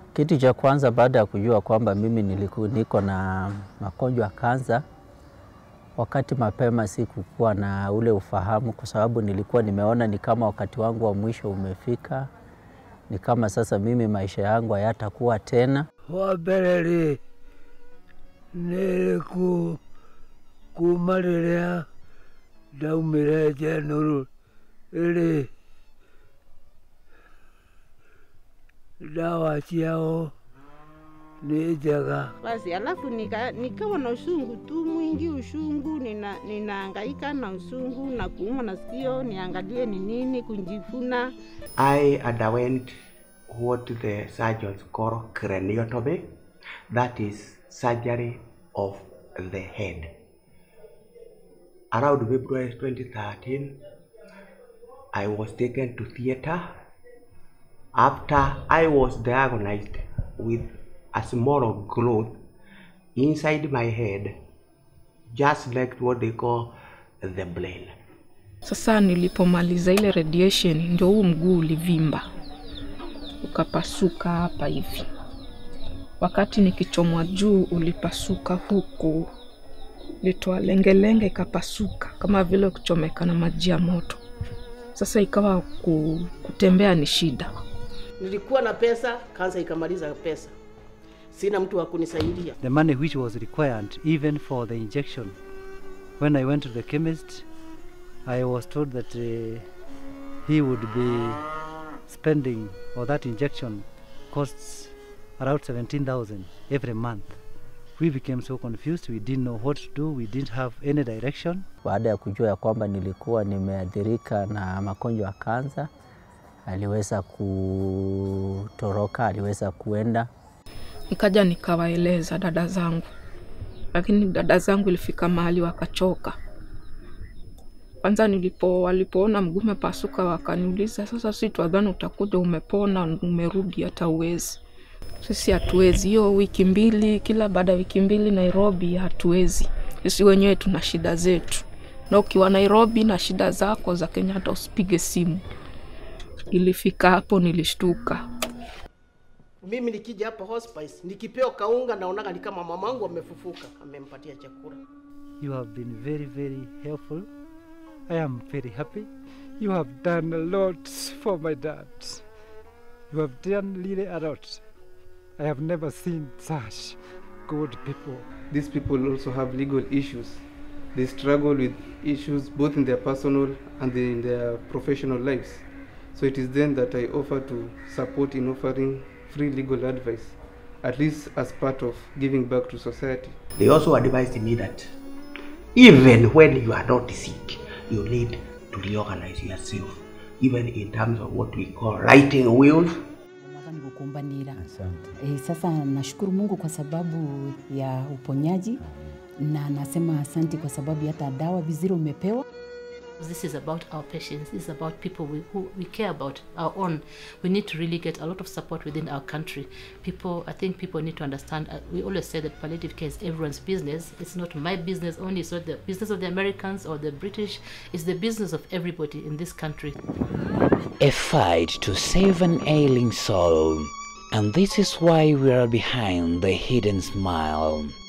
Kitu cha kwanza baada ya kujua kwamba mimi niko na magonjwa ya kansa, wakati mapema sikukuwa na ule ufahamu, kwa sababu nilikuwa nimeona ni kama wakati wangu wa mwisho umefika, ni kama sasa mimi maisha yangu hayatakuwa tena. Wabeleli nilikumalelea daumire jenuru ili dawa ciao ni njega. Basi alafu nikawa na usungu tu mwingi, usungu ninahangaika na usungu na kuumwa na sikio, niangalie ni nini kunjifuna. I underwent what the surgeons call craniotomy, that is surgery of the head. Around February 2013, I was taken to theater after I was diagnosed with a small growth inside my head, just like what they call the brain. Sasa nilipomaliza ile radiation ndio huu mguu ulivimba, ukapasuka hapa hivi. Wakati nikichomwa juu ulipasuka huku, litoa lengelenge ikapasuka kama vile kuchomeka na maji ya moto. Sasa ikawa kutembea ni shida. Nilikuwa na pesa, kansa ikamaliza pesa. Sina mtu wa kunisaidia. The money which was required even for the injection, when I went to the chemist, I was told that he would be spending, or that injection costs around 17,000 every month. We became so confused, we didn't know what to do, we didn't have any direction. Baada ya kujua ya kwamba nilikuwa nimeathirika na magonjwa ya kansa, aliweza kutoroka, aliweza kuenda. Nikaja nikawaeleza dada zangu, lakini dada zangu ilifika mahali wakachoka. Kwanza walipoona mguu umepasuka wakaniuliza, sasa sisi tuadhani utakuja umepona umerudi hata uwezi. Sisi hatuwezi, hiyo wiki mbili, kila baada wiki mbili Nairobi hatuwezi. Sisi wenyewe tuna shida zetu. Na ukiwa Nairobi na shida zako za Kenya hata usipige simu. Ilifika hapo nilishtuka. Mimi nikija hapa hospice, nikipewa kaunga naona ni kama mamangu amefufuka, amempatia chakula. You have been very, very helpful. I am very happy. You have done a lot for my dad. You have done really a lot. I have never seen such good people. These people also have legal issues. They struggle with issues both in their personal and in their professional lives. So it is then that I offer to support in offering free legal advice, at least as part of giving back to society. They also advised me that even when you are not sick, you need to reorganize yourself, even in terms of what we call writing wills. Sasa nashukuru Mungu kwa sababu ya uponyaji, na nasema asante kwa sababu hata dawa vizuri umepewa. This is about our patients. This is about people who we care about, our own. We need to really get a lot of support within our country. I think people need to understand, we always say that palliative care is everyone's business. It's not my business only. It's not the business of the Americans or the British. It's the business of everybody in this country. A fight to save an ailing soul. And this is why we are behind the hidden smile.